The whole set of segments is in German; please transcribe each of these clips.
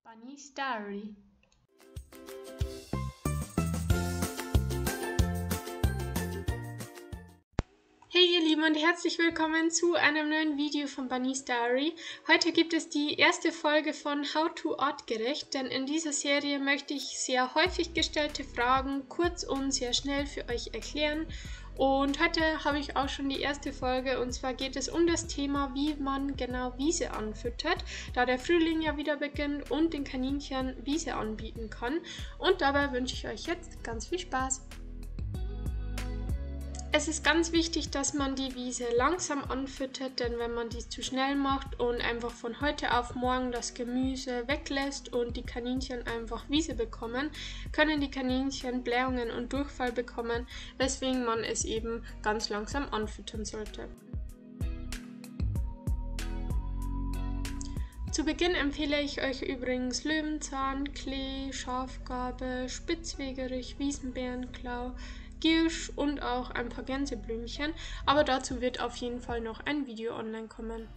Bunny's Diary. Hey ihr Lieben und herzlich willkommen zu einem neuen Video von Bunny's Diary. Heute gibt es die erste Folge von How to Artgerecht, denn in dieser Serie möchte ich sehr häufig gestellte Fragen kurz und sehr schnell für euch erklären. Und heute habe ich auch schon die erste Folge, und zwar geht es um das Thema, wie man genau Wiese anfüttert, da der Frühling ja wieder beginnt und den Kaninchen Wiese anbieten kann. Und dabei wünsche ich euch jetzt ganz viel Spaß. Es ist ganz wichtig, dass man die Wiese langsam anfüttert, denn wenn man dies zu schnell macht und einfach von heute auf morgen das Gemüse weglässt und die Kaninchen einfach Wiese bekommen, können die Kaninchen Blähungen und Durchfall bekommen, weswegen man es eben ganz langsam anfüttern sollte. Zu Beginn empfehle ich euch übrigens Löwenzahn, Klee, Schafgarbe, Spitzwegerich, Wiesenbärenklau, Giersch und auch ein paar Gänseblümchen, aber dazu wird auf jeden Fall noch ein Video online kommen.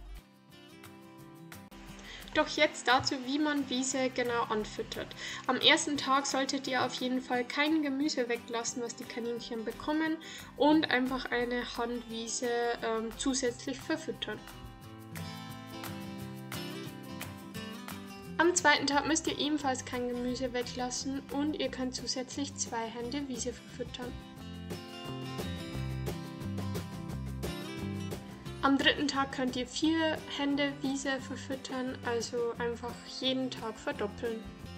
Doch jetzt dazu, wie man Wiese genau anfüttert. Am ersten Tag solltet ihr auf jeden Fall kein Gemüse weglassen, was die Kaninchen bekommen, und einfach eine Handwiese zusätzlich verfüttern. Am zweiten Tag müsst ihr ebenfalls kein Gemüse weglassen und ihr könnt zusätzlich 2 Hände Wiese verfüttern. Am dritten Tag könnt ihr 4 Hände Wiese verfüttern, also einfach jeden Tag verdoppeln.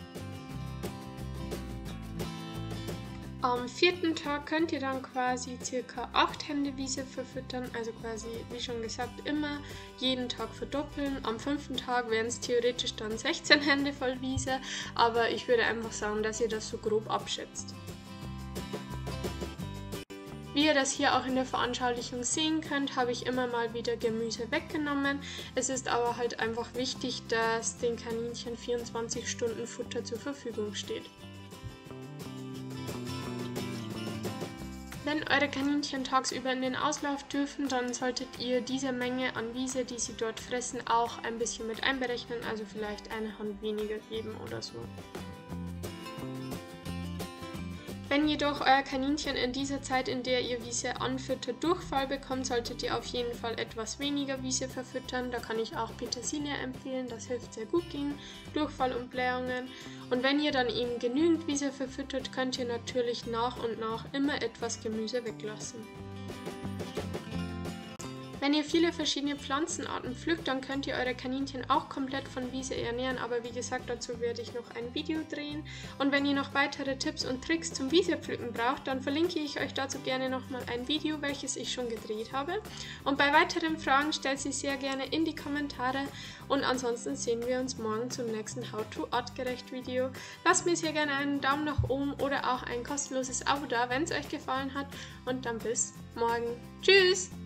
Am vierten Tag könnt ihr dann quasi ca. 8 Hände Wiese verfüttern, also quasi, wie schon gesagt, immer jeden Tag verdoppeln. Am 5. Tag wären es theoretisch dann 16 Hände voll Wiese, aber ich würde einfach sagen, dass ihr das so grob abschätzt. Wie ihr das hier auch in der Veranschaulichung sehen könnt, habe ich immer mal wieder Gemüse weggenommen. Es ist aber halt einfach wichtig, dass den Kaninchen 24 Stunden Futter zur Verfügung steht. Wenn eure Kaninchen tagsüber in den Auslauf dürfen, dann solltet ihr diese Menge an Wiese, die sie dort fressen, auch ein bisschen mit einberechnen, also vielleicht eine Hand weniger geben oder so. Wenn jedoch euer Kaninchen in dieser Zeit, in der ihr Wiese anfüttert, Durchfall bekommt, solltet ihr auf jeden Fall etwas weniger Wiese verfüttern. Da kann ich auch Petersilie empfehlen, das hilft sehr gut gegen Durchfall und Blähungen. Und wenn ihr dann eben genügend Wiese verfüttert, könnt ihr natürlich nach und nach immer etwas Gemüse weglassen. Wenn ihr viele verschiedene Pflanzenarten pflückt, dann könnt ihr eure Kaninchen auch komplett von Wiese ernähren, aber wie gesagt, dazu werde ich noch ein Video drehen. Und wenn ihr noch weitere Tipps und Tricks zum Wiesepflücken braucht, dann verlinke ich euch dazu gerne nochmal ein Video, welches ich schon gedreht habe. Und bei weiteren Fragen stellt sie sehr gerne in die Kommentare, und ansonsten sehen wir uns morgen zum nächsten How to Artgerecht Video. Lasst mir sehr gerne einen Daumen nach oben oder auch ein kostenloses Abo da, wenn es euch gefallen hat, und dann bis morgen. Tschüss!